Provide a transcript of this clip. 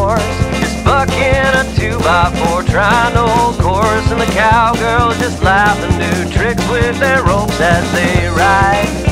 horse, just bucking a 2x4, trying to hold course, and the cowgirls just laugh and do tricks with their ropes as they ride.